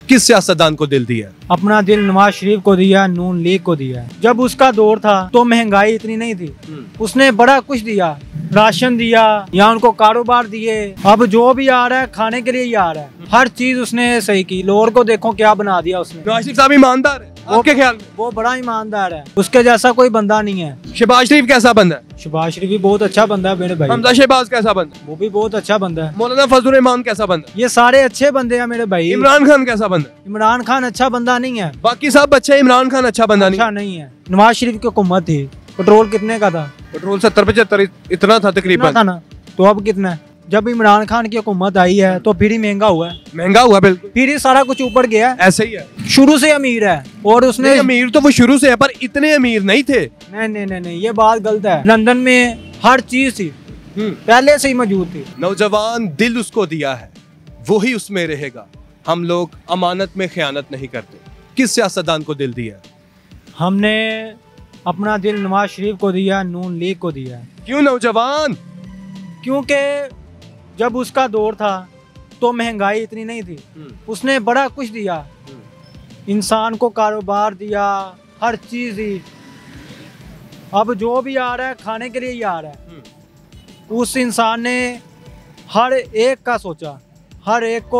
किस सियासतदान को दिल दिया? अपना दिल नवाज शरीफ को दिया, नून लीग को दिया। जब उसका दौर था तो महंगाई इतनी नहीं थी, उसने बड़ा कुछ दिया, राशन दिया या उनको कारोबार दिए। अब जो भी आ रहा है खाने के लिए ही आ रहा है, हर चीज उसने सही की। लोगों को देखो क्या बना दिया उसने। नवाज शरीफ साहब ईमानदार है आपके ख्याल में? वो बड़ा ईमानदार है, उसके जैसा कोई बंदा नहीं है। शहबाज शरीफ कैसा बंदा है? शहबाज शरीफ भी बहुत अच्छा बंदा है मेरे भाई। हमजा शहबाज कैसा बंदा है? वो भी बहुत अच्छा बंदा है। मौलाना फजल रहमान कैसा बंदा है? ये सारे अच्छे बंदे हैं मेरे भाई। इमरान खान कैसा बंदा है? इमरान खान अच्छा बंदा नहीं है। बाकी सब अच्छे हैं, इमरान खान अच्छा बंदा अच्छा नहीं है। नवाज शरीफ की हुकूमत थी, पेट्रोल कितने का था? पेट्रोल 70-75 इतना था तकरीबन था ना, तो अब कितना है? जब इमरान खान की हुकूमत आई है तो फिर ही महंगा हुआ है। महंगा हुआ बिल्कुल, फिर ही सारा कुछ ऊपर गया है। ऐसे ही है। शुरू से अमीर है और उसने अमीर तो वो शुरू से है, पर इतने अमीर नहीं थे। नहीं, ये बात गलत है। लंदन में हर चीज थी, पहले से ही मौजूद थी। नौजवान दिल उसको दिया है, वो ही उसमें रहेगा। हम लोग अमानत में खयानत नहीं करते। किस सियासतदान को दिल दिया? हमने अपना दिल नवाज शरीफ को दिया, नून लीग को दिया। क्यों नौजवान? क्योंकि जब उसका दौर था तो महंगाई इतनी नहीं थी, उसने बड़ा कुछ दिया। इंसान को कारोबार दिया, हर चीज दी। अब जो भी आ रहा है खाने के लिए ही आ रहा है। उस इंसान ने हर एक का सोचा, हर एक को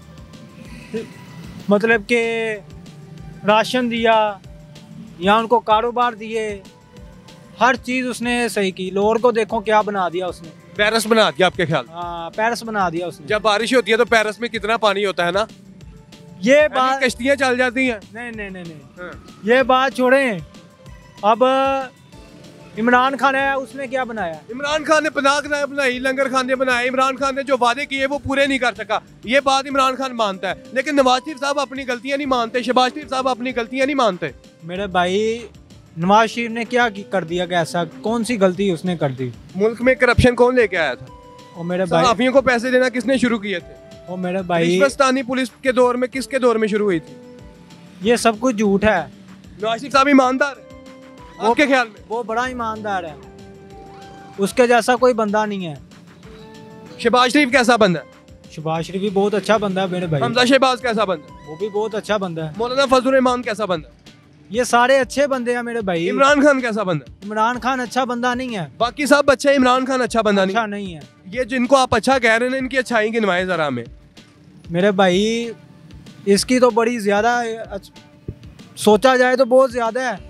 मतलब के राशन दिया या उनको कारोबार दिए। हर चीज उसने सही की। लोगों को देखो क्या बना दिया उसने। पेरिस बना दिया आपके ख्याल? हाँ, पेरिस बना दिया उसने। जब बारिश होती है तो पेरिस में कितना पानी होता है ना, ये बात कश्तियां चल जाती हैं। नहीं, ये बात छोड़ें। अब इमरान खान है, उसने क्या बनाया? इमरान खान ने पनाह बनाई, लंगर खाने बनाए। इमरान खान ने जो वादे किए वो पूरे नहीं कर सका, ये बात इमरान खान मानता है। लेकिन नवाज शरीफ साहब अपनी गलतियां नहीं मानते, शहबाज शरीफ साहब अपनी गलतियां नहीं मानते। मेरे भाई नवाज शरीफ ने क्या कर दिया? कैसा, कौन सी गलती उसने कर दी? मुल्क में करप्शन कौन लेके आया था? और मेरे भाई सहाफियों को पैसे देना किसने शुरू किए थे? और मेरे भाई रिश्वतस्तानी पुलिस के दौर में किसके दौर में शुरू हुई थी? ये सब कुछ झूठ है। नवाज शरीफ साहब ईमानदार है आपके ख्याल में? वो बड़ा ईमानदार है, उसके जैसा कोई बंदा नहीं है। शहबाज शरीफ कैसा बंदा है? शहबाज शरीफ भी बहुत अच्छा बंदा है मेरे भाई। हमजा शहबाज कैसा बंदा है? वो भी बहुत अच्छा बंदा है। मौलाना फजल रहमान कैसा बंदा है? ये सारे अच्छे बंदे हैं मेरे भाई। इमरान खान कैसा बंदा है? इमरान खान अच्छा बंदा नहीं है। बाकी सब अच्छे, इमरान खान अच्छा बंदा अच्छा नहीं है। ये जिनको आप अच्छा कह रहे हैं इनकी अच्छाई गिनवाए जरा हमें। मेरे भाई इसकी तो बड़ी ज्यादा, सोचा जाए तो बहुत ज्यादा है।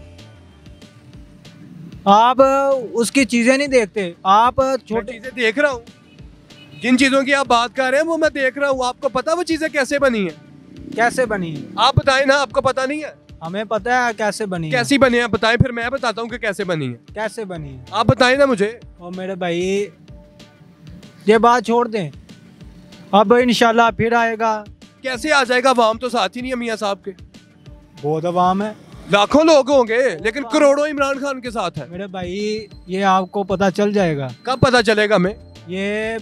आप उसकी चीजें नहीं देखते। आप छोटी चीजें देख रहा हूँ, जिन चीजों की आप बात कर रहे हैं वो मैं देख रहा हूँ। आपको पता वो चीजें कैसे बनी है? कैसे बनी है आप बताएं ना, आपको पता नहीं है? हमें पता है कैसे बनी है। कैसी बनी है बताएं, फिर मैं बताता हूँ कि कैसे बनी है। कैसे बनी है आप बताएं ना मुझे। और मेरे भाई ये बात छोड़ दें, अब इंशाल्लाह फिर आएगा। कैसे आ जाएगा? अवाम तो साथ ही नहीं है मियाँ साहब के। बहुत अवाम है, लाखों लोग होंगे, लेकिन करोड़ों इमरान खान के साथ है। मेरे भाई ये आपको पता चल जाएगा। कब पता चलेगा हमें? ये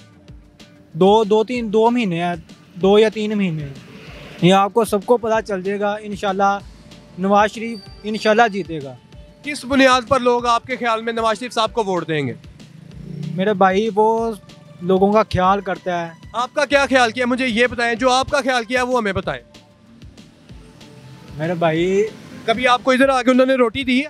2 महीने है, 2 या 3 महीने, ये आपको सबको पता चल जाएगा। इंशाल्लाह नवाज शरीफ इंशाल्लाह जीतेगा। किस बुनियाद पर लोग आपके ख्याल में नवाज शरीफ साहब को वोट देंगे? मेरे भाई वो लोगों का ख्याल करता है। आपका क्या ख्याल किया मुझे ये बताएं, जो आपका ख्याल किया वो हमें बताएं। मेरे भाई कभी आपको इधर आके उन्होंने रोटी दी है?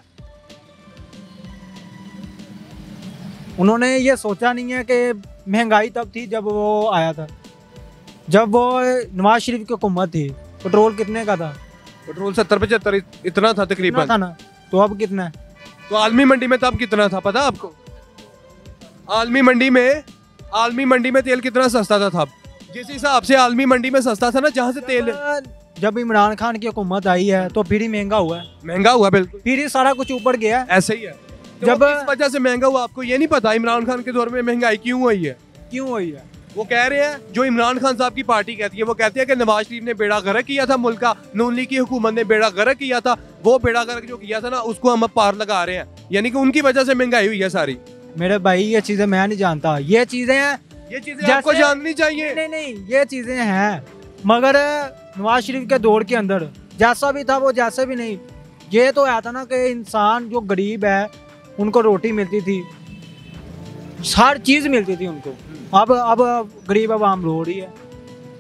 उन्होंने ये सोचा नहीं है कि महंगाई तब थी जब वो आया था, जब वो नवाज शरीफ की हुकूमत थी। पेट्रोल कितने का था? पेट्रोल 70-75 इतना था तकरीबन। था ना, तो अब कितना है? तो आलमी मंडी में तब कितना था पता आपको? आलमी मंडी में तेल कितना सस्ता था तब? जिस हिसाब से आलमी मंडी में सस्ता था ना, जहाँ से तेल, जब इमरान खान की हुकूमत आई है तो फिर ही महंगा हुआ है। महंगा हुआ बिल्कुल, फिर ही सारा कुछ ऊपर गया है। ऐसे ही है। तो जब इस वजह से महंगा हुआ, आपको ये नहीं पता इमरान खान के दौर में महंगाई क्यों हुई है? क्यों हुई है? वो कह रहे हैं, जो इमरान खान साहब की पार्टी कहती है, वो कहती है कि नवाज शरीफ ने बेड़ा गर्क किया था मुल्क का, नून लीग की हुकूमत ने बेड़ा गर्क किया था। वो बेड़ा गर्क जो किया था ना, उसको हम अब पार लगा रहे हैं, यानी कि उनकी वजह से महंगाई हुई है सारी। मेरे भाई ये चीजें मैं नहीं जानता, ये चीजें हैं, ये चीजें आपको जाननी चाहिए। नहीं, ये चीजें हैं, मगर नवाज शरीफ के दौर के अंदर जैसा भी था वो जैसे भी नहीं, ये तो आया था ना कि इंसान जो गरीब है उनको रोटी मिलती थी, हर चीज मिलती थी उनको। अब गरीब आवाम रो रही है।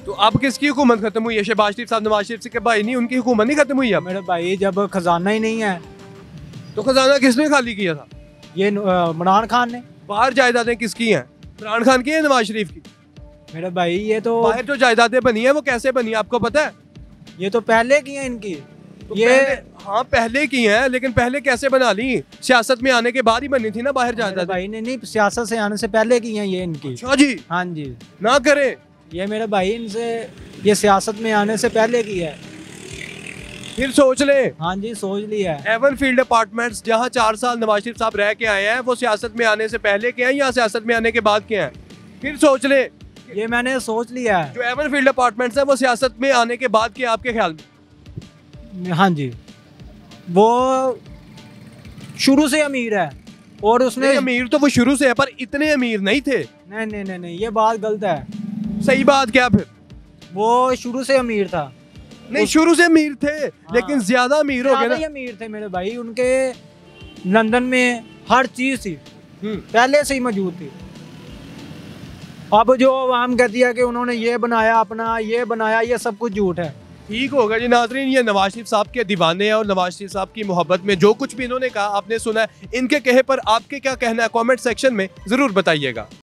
तो अब किसकी हुकूमत खत्म हुई है? शहबाज शरीफ साहब नवाज शरीफ के भाई नहीं, उनकी हुकूमत नहीं खत्म हुई अब? मेरे भाई जब खजाना ही नहीं है तो खजाना किसने खाली किया था? ये इमरान खान ने। बाहर जायदादें किसकी हैं? इमरान खान की है, नवाज शरीफ की? मेरे भाई ये तो बाहर जो जायदादें बनी है वो कैसे बनी आपको पता है? ये तो पहले की है इनकी। तो ये हाँ पहले की हैं, लेकिन पहले कैसे बना ली? सियासत में आने के बाद ही बनी थी ना बाहर मेरे जायदादें। भाई ने नहीं, सियासत से आने से पहले की हैं ये इनकी। अच्छा जी, हाँ जी, ना करे। ये मेरे भाई इनसे ये सियासत में आने से पहले की है। फिर सोच ले, हाँ जी, सोच लिया है। एवन फील्ड अपार्टमेंट्स जहाँ 4 साल नवाज शरीफ साहब रह के आए हैं, वो सियासत में आने से पहले के हैं या सियासत में आने के बाद के हैं? फिर सोच ले, ये मैंने सोच लिया है। जो एवन फील्ड अपार्टमेंट्स है वो सियासत में आने के बाद के आपके ख्याल में? हाँ जी, वो शुरू से अमीर है और उसने नहीं, अमीर तो वो शुरू से है, पर इतने अमीर नहीं थे। नहीं नहीं नहीं नहीं, ये बात गलत है। सही बात क्या फिर? वो शुरू से अमीर था। नहीं, शुरू से अमीर थे, लेकिन ज्यादा अमीर हो गए ज्यादा ना। ही अमीर थे मेरे भाई, उनके लंदन में हर चीज थी, हम्म। पहले से ही मौजूद थी। अब जो आवाम कहती है कि उन्होंने ये बनाया, अपना ये बनाया, ये सब कुछ झूठ है। ठीक होगा जी नाज़रीन, ये नवाज शरीफ साहब के दीवाने हैं और नवाज शरीफ साहब की मोहब्बत में जो कुछ भी इन्होंने कहा आपने सुना है। इनके कहे पर आपके क्या कहना है? कमेंट सेक्शन में जरूर बताइएगा।